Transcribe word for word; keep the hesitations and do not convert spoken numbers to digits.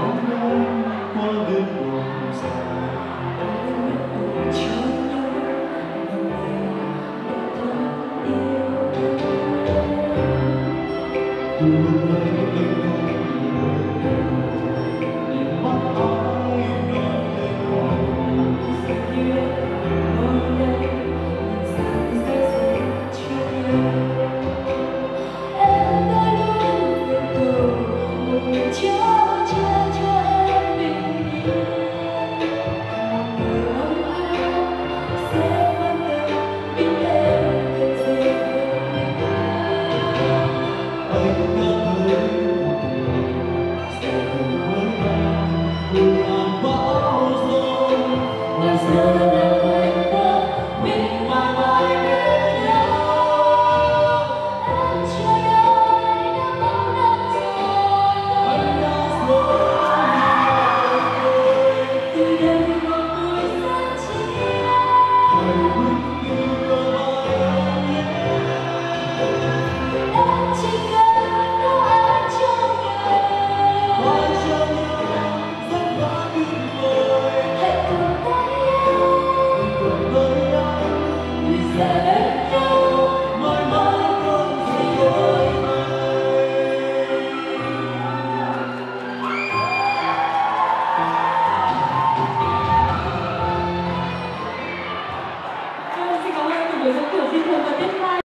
bóng em qua đường buồn dài. Anh biết buồn cho nhau mà mình đã thân yêu Từ hôm nay anh không nhìn mắt ai nói lên như em hôm nay nhìn sáng rơi rơi chưa nhau. Em đã luôn nguyện cầu một người chở che cho em bình yên, một người ấm áp sẽ quan tâm biết em cần gì hơn nữa. anh đã thấy sẽ cùng với em vượt ngàn bão giông. Và giờ đã quên ta biết mãi mãi bên nhau. Em chờ đợi đã bao năm rồi, Anh đã rồi từ đây một buổi sáng chiều hãy bước yêu em nhé. em chỉ cần có anh trong đời. Hãy cho nhau rất là tuyệt vời. Hãy cùng tay em Cùng với anh vì sẽ bên nhau mãi mãi không gì đổi thay. Vâng, xin cảm ơn cùng với giám khảo Duy Thường và Tuyết Mai.